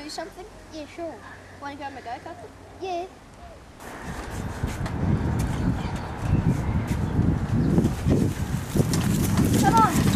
do something? Yeah, sure. Want to go on my go-kart? Yeah. Come on!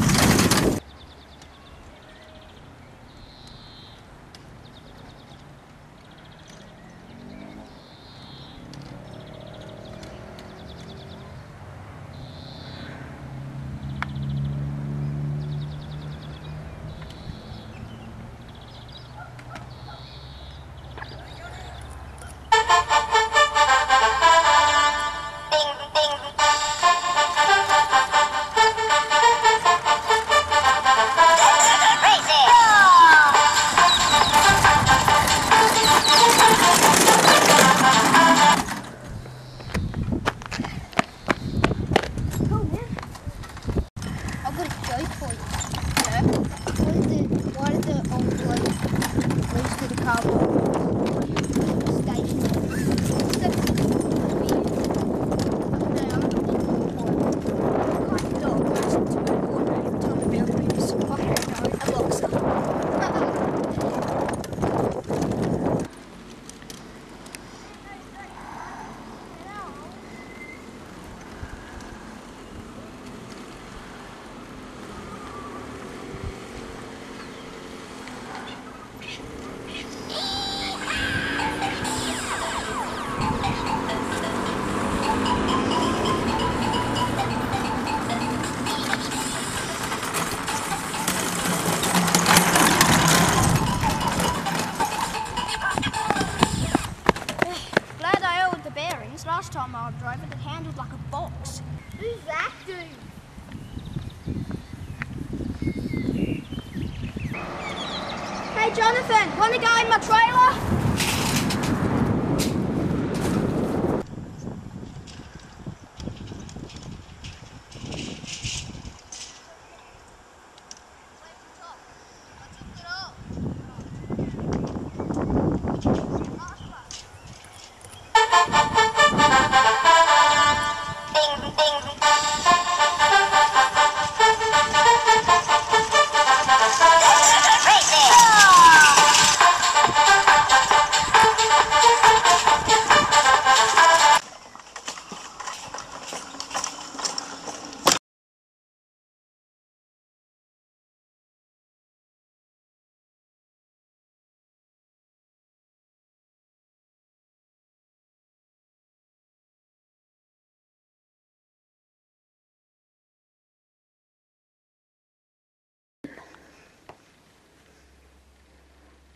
I've got a joke for you. Yeah. Why did the old bloke lose to the cardboard station? A boxer. Glad I oiled the bearings. Last time I drove it, it handled like a box. Who's that dude? Hey Jonathan, want to go in my trailer?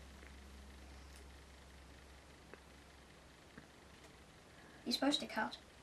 You're supposed to cut.